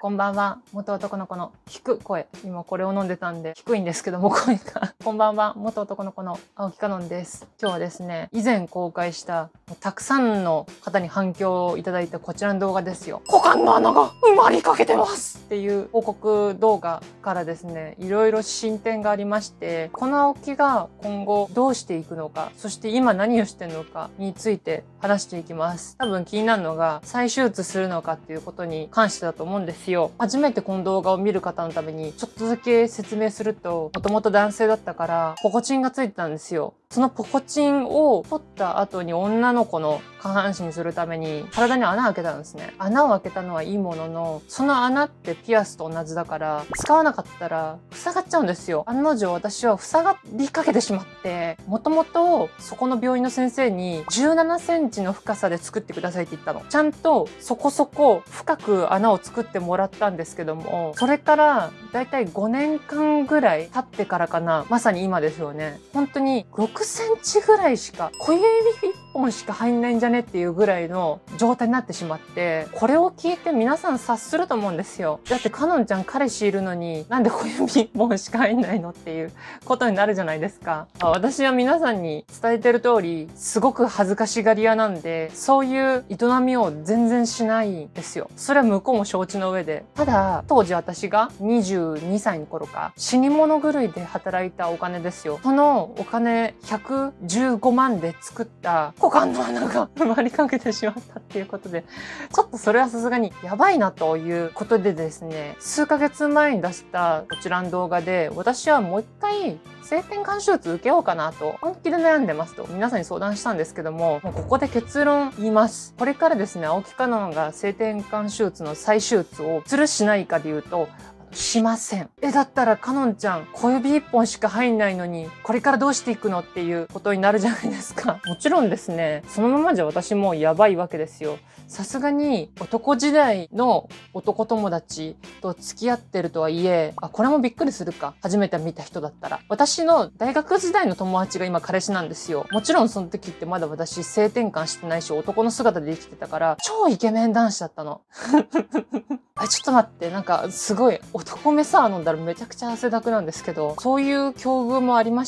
こんばんは。元男の子の低く声。今これを飲んでたんで低いんですけども声が。こんばんは。元男の子の青木かのんです。今日はですね、以前公開したたくさんの方に反響をいただいたこちらの動画ですよ。股間の穴が埋まりかけてますっていう報告動画からですね、いろいろ進展がありまして、この青木が今後どうしていくのか、そして今何をしてるのかについて話していきます。多分気になるのが再手術するのかっていうことに関してだと思うんですよ。初めてこの動画を見る方のためにちょっとだけ説明すると、もともと男性だったからポコチンがついてたんですよ。そのポコチンを取った後に女の子の下半身するために体に穴を開けたんですね。穴を開けたのはいいものの、その穴ってピアスと同じだから使わなかったら塞がっちゃうんですよ。案の定私は塞がりかけてしまって、もともとそこの病院の先生に17センチの深さで作ってくださいって言ったの。ちゃんとそこそこ深く穴を作ってもらったんですけども、それからだいたい5年間ぐらい経ってからかな、まさに今ですよね。本当に6センチぐらいしか、小指1本しか入んないんじゃねっていうぐらいの状態になってしまって、これを聞いて皆さん察すると思うんですよ。だってかのんちゃん彼氏いるのになんで小指1本しか入んないのっていうことになるじゃないですか。私は皆さんに伝えてる通り、すごく恥ずかしがり屋なんで、そういう営みを全然しないんですよ。それは向こうも承知の上で。ただ、当時私が22歳の頃か、死に物狂いで働いたお金ですよ。そのお金115万で作った股間の穴が埋まりかけてしまったっていうことで、ちょっとそれはさすがにやばいなということでですね、数ヶ月前に出したこちらの動画で、私はもう一回性転換手術受けようかなと本気で悩んでますと皆さんに相談したんですけども、もうここで結論言います。これからですね、青木かのんが性転換手術の再手術をするしないかで言うと、しません。だったらかのんちゃん小指1本しか入んないのにこれからどうしていくのっていうことになるじゃないですか。もちろんですね、そのままじゃ私もやばいわけですよ。さすがに男時代の男友達と付き合ってるとはいえ、これもびっくりするか。初めて見た人だったら。私の大学時代の友達が今彼氏なんですよ。もちろんその時ってまだ私性転換してないし男の姿で生きてたから超イケメン男子だったの。ちょっと待って、なんかすごい男目さ飲んだらめちゃくちゃ汗だくなんですけど、そういう境遇もありまして、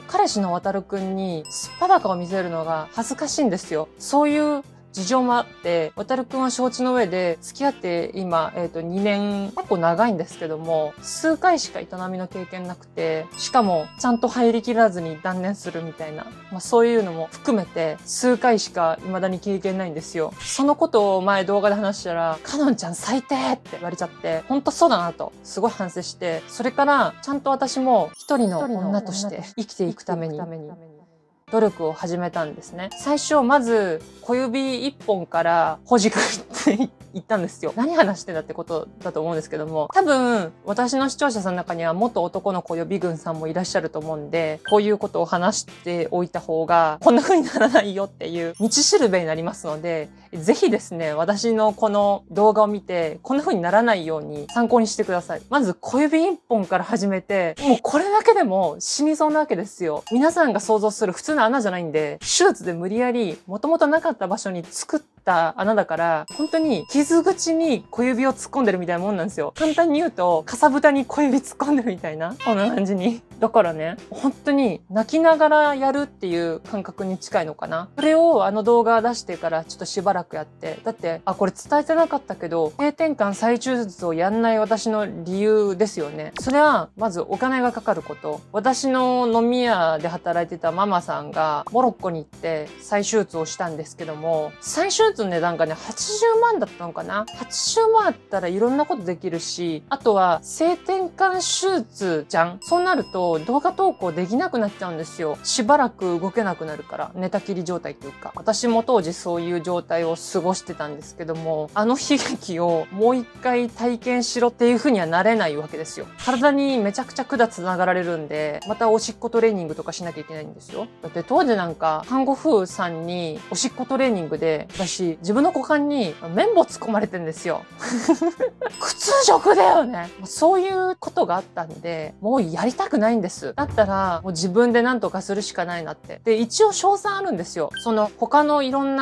彼氏の渡るくんにすっぱだかを見せるのが恥ずかしいんですよ。そういう事情もあって、渡るくんは承知の上で、付き合って今、2年、結構長いんですけども、数回しか営みの経験なくて、しかも、ちゃんと入りきらずに断念するみたいな、そういうのも含めて、数回しか未だに経験ないんですよ。そのことを前動画で話したら、かのんちゃん最低って言われちゃって、ほんとそうだなと、すごい反省して、それから、ちゃんと私も一人の女として生きていくために、努力を始めたんですね。最初、まず、小指1本からほじくって言ったんですよ。何話してんだってことだと思うんですけども、多分、私の視聴者さんの中には元男の子予備軍さんもいらっしゃると思うんで、こういうことを話しておいた方が、こんな風にならないよっていう道しるべになりますので、ぜひですね、私のこの動画を見て、こんな風にならないように参考にしてください。まず、小指1本から始めて、もうこれだけでも死にそうなわけですよ。皆さんが想像する普通の穴じゃないんで、手術で無理やり、もともとなかった場所に作った穴だから、本当に傷口に小指を突っ込んでるみたいなもんなんですよ。簡単に言うと、かさぶたに小指突っ込んでるみたいな、こんな感じに。だからね、本当に泣きながらやるっていう感覚に近いのかな。それを動画出してからちょっとしばらくやって、だって、これ伝えてなかったけど、性転換再手術をやんない私の理由ですよね。それは、まずお金がかかること。私の飲み屋で働いてたママさんが、モロッコに行って再手術をしたんですけども、再手術の値段がね、80万だったのかな。80万あったらいろんなことできるし、あとは性転換手術じゃん。そうなると動画投稿できなくなっちゃうんですよ。しばらく動けなくなるから、寝たきり状態というか。私も当時そういう状態を過ごしてたんですけども、あの悲劇をもう一回体験しろっていう風にはなれないわけですよ。体にめちゃくちゃ管繋がられるんで、またおしっこトレーニングとかしなきゃいけないんですよ。だって当時なんか看護婦さんにおしっこトレーニングで、私自分の股間に綿棒突っ込まれてんですよ。屈辱だよね。そういうことがあったんで、もうやりたくないんです。だったら、もう自分で何とかするしかないなって。で、一応賞賛あるんですよ。その他のいろんな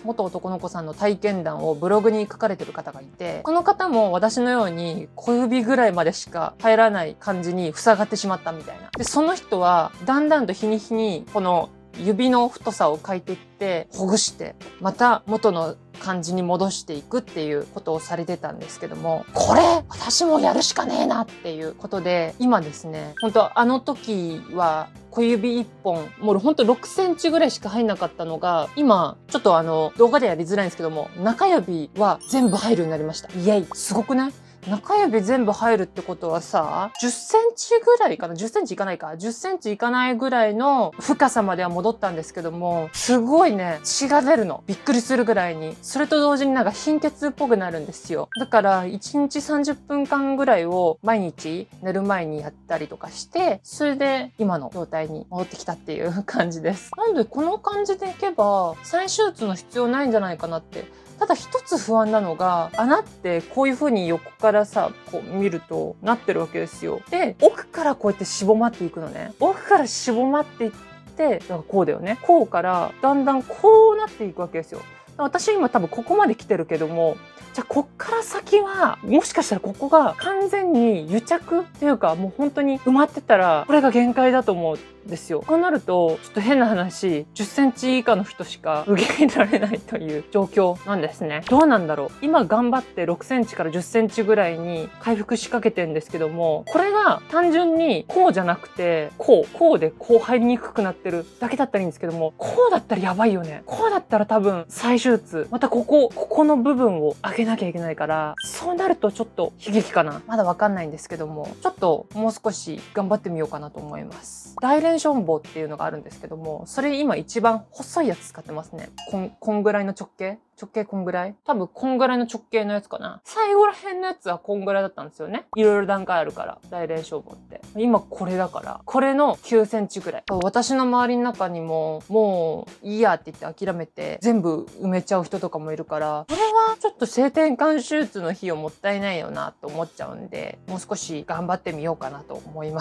元男の子さんの体験談をブログに書かれてる方がいて、この方も私のように小指ぐらいまでしか入らない感じに塞がってしまったみたいな。で、その人はだんだんと日に日にこの指の太さを変えていってほぐしてまた元の感じに戻していくっていうことをされてたんですけども、これ私もやるしかねえなっていうことで、今ですね、本当あの時は小指1本もうほんと6センチぐらいしか入んなかったのが、今ちょっと動画でやりづらいんですけども、中指は全部入るようになりました。イエイ、すごくない？中指全部入るってことはさ、10センチぐらいかな？ 10 センチいかないか ?10 センチいかないぐらいの深さまでは戻ったんですけども、すごいね、血が出るの。びっくりするぐらいに。それと同時になんか貧血っぽくなるんですよ。だから、1日30分間ぐらいを毎日寝る前にやったりとかして、それで今の状態に戻ってきたっていう感じです。なんでこの感じでいけば、再手術の必要ないんじゃないかなって。ただ一つ不安なのが、穴ってこういう風に横からさ、こう見るとなってるわけですよ。で、奥からこうやってしぼまっていくのね。奥からしぼまっていって、だからこうだよね。こうからだんだんこうなっていくわけですよ。私今多分ここまで来てるけども、じゃあこっから先は、もしかしたらここが完全に癒着っていうか、もう本当に埋まってたら、これが限界だと思うんですよ。そうなると、ちょっと変な話、10センチ以下の人しか受け入れられないという状況なんですね。どうなんだろう。今頑張って6センチから10センチぐらいに回復しかけてんですけども、これが単純にこうじゃなくて、こうでこう入りにくくなってるだけだったらいいんですけども、こうだったらやばいよね。こうだったら多分再手術、またここの部分を上げなきゃいけないから、そうなるとちょっと悲劇かな。まだわかんないんですけども、ちょっともう少し頑張ってみようかなと思います。大連ションボっていうのがあるんですけども、それ今一番細いやつ使ってますね。こんぐらいの直径こんぐらい、多分こんぐらいの直径のやつかな。最後ら辺のやつはこんぐらいだったんですよね。いろいろ段階あるから、大連消防って。今これだから、これの9センチぐらい。私の周りの中にも、もういいやって言って諦めて、全部埋めちゃう人とかもいるから、これはちょっと性転換手術の費用もったいないよなと思っちゃうんで、もう少し頑張ってみようかなと思います。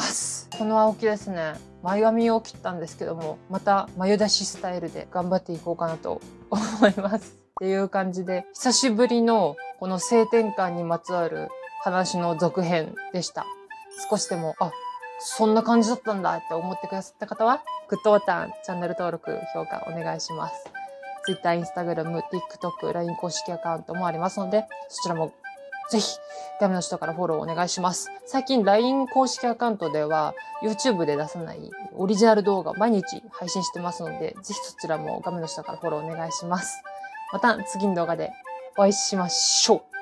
この青木ですね、前髪を切ったんですけども、また眉出しスタイルで頑張っていこうかなと思います。っていう感じで、久しぶりのこの性転換にまつわる話の続編でした。少しでも、そんな感じだったんだって思ってくださった方は、グッドボタン、チャンネル登録、評価お願いします。Twitter、Instagram、TikTok、LINE 公式アカウントもありますので、そちらもぜひ画面の下からフォローお願いします。最近 LINE 公式アカウントでは YouTube で出さないオリジナル動画を毎日配信してますので、ぜひそちらも画面の下からフォローお願いします。また次の動画でお会いしましょう。